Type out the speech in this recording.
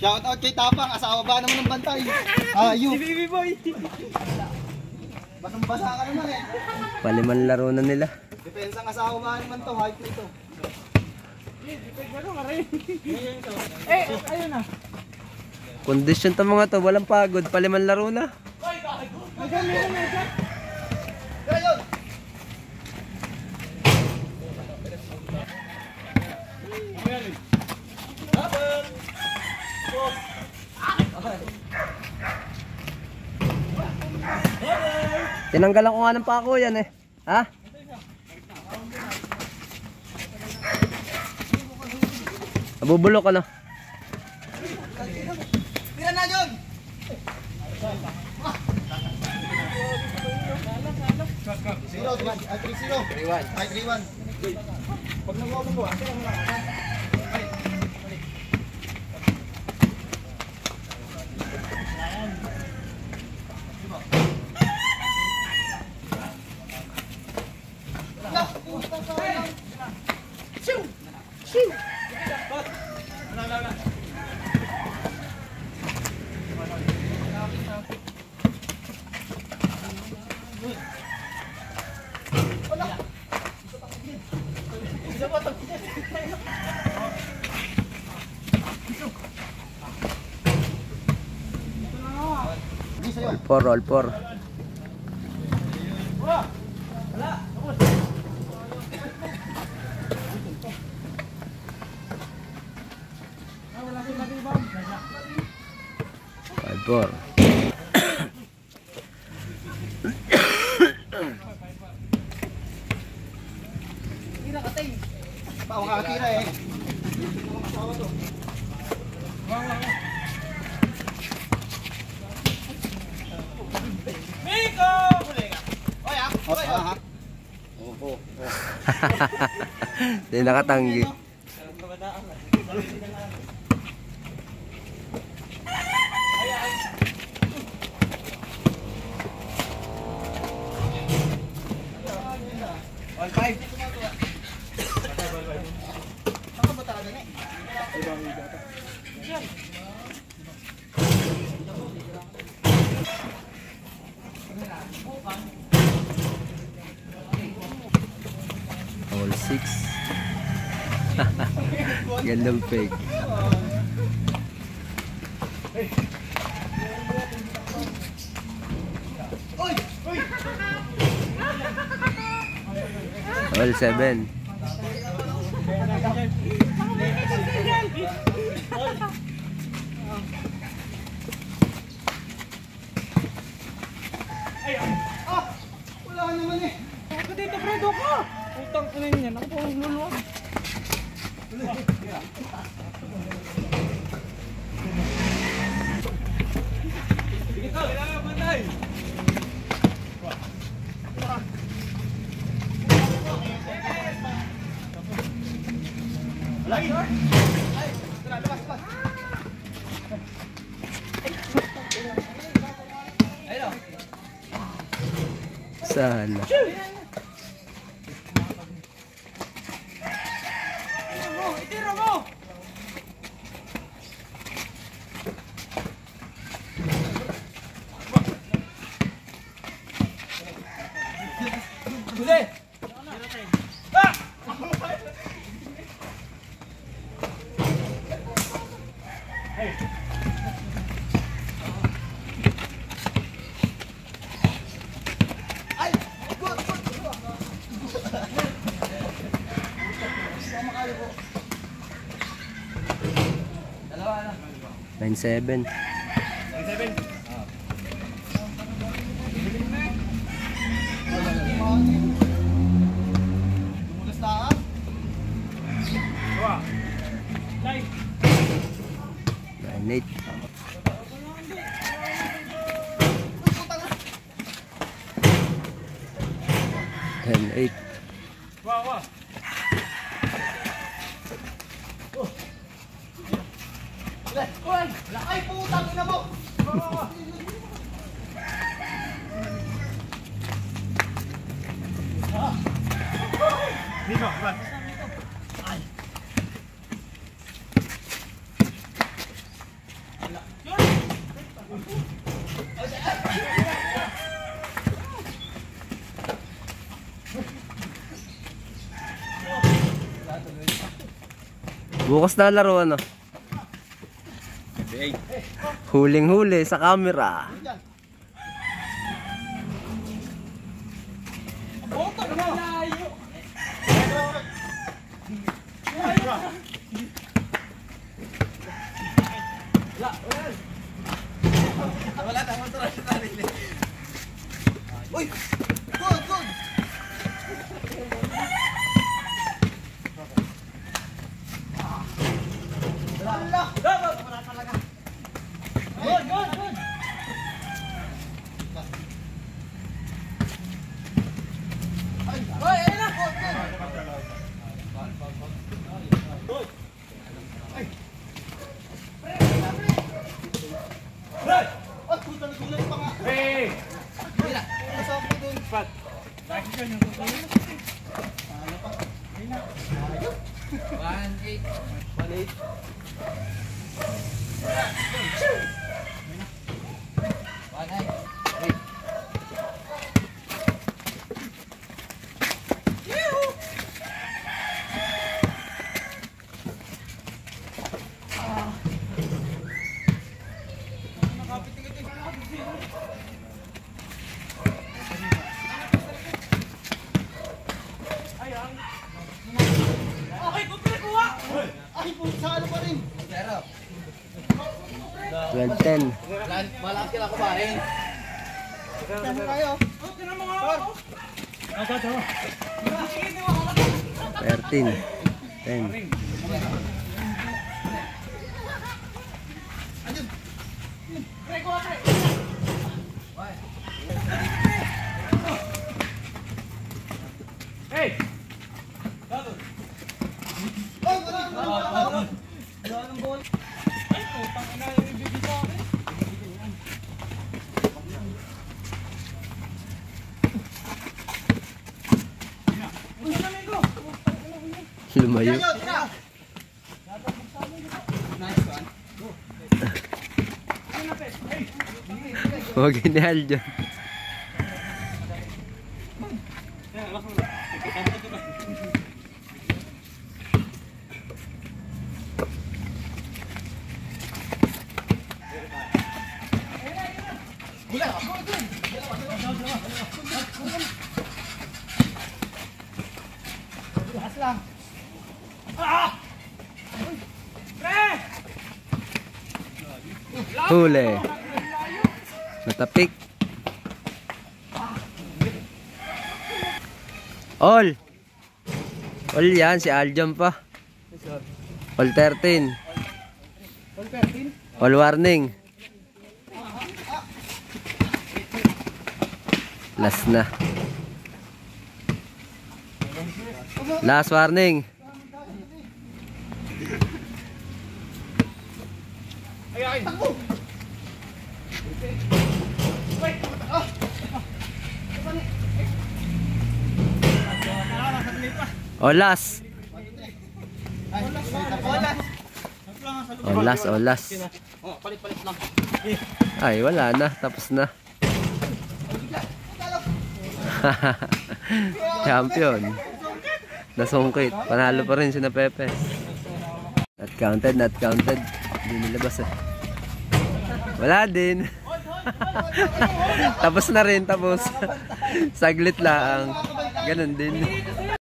Shout out kay Tapang, asawa ba naman ng bantay? Ayun. Si Baby Boy. Basang-basa ka naman eh. Paliman laro na nila. Depensang asawa ba naman to, hype nito. Eh, ayun na. Kondisyon to mga to, walang pagod, paliman laro na. Ayun. Tinanggalan ko nga ng pako yan eh. Ha? Nabubulok ano? Tira na yun! Zero, 3-0. 3-1. Pag nag-uwan mo, asa lang na. All four. Five, four. Makakakira eh. Miko! Oy ah! Oy ah! Oh. Hindi nakatanggi. All five. Saan ba talaga na eh? All six. Gandang peg. All seven. Wala naman eh. Ako dito, Fredo ko. Utang ko na yan. Ako ang luluwag. Sana. Itira mo! Huli! Ah! Ay! 9-7. 9-7. Dumulas na ka? 9-8. 10-8. Wow. Ay, putang ina mo! Dito, ba? Ay. Bukas na laro ano? Huling-huli sa camera. Uy! Good, good! Good, good, good! Ay, ayun na! Good, good! Ay! Ay, puta, nagulat pa nga! Hey! Nasaan po dun? Pat! Lagi ka nyo tutulong? Ano pa? Ayun na! 1-8 Ay, puta, ano pa rin? 12-10. Malaki sila kumain. Kaya kayo. Okay na mga ako. 13-10. Hey! Oh, wala nang bola. Ay, putang ina yung ibigay sa akin. Lumayo. Huwag inihal dyan. Huli. Natapik. All. All yan, si Aljam pa. All 13. All warning. Last na. Last warning. Ay, takbo! Olas. Olas, olas. Palit-palit lang. Ay, wala na. Tapos na. Champion. Nasungkit. Panalo pa rin si na Pepe. Not counted, not counted. Hindi nilabas eh. Wala din. Tapos na rin, tapos. Saglit lang. Ganun din.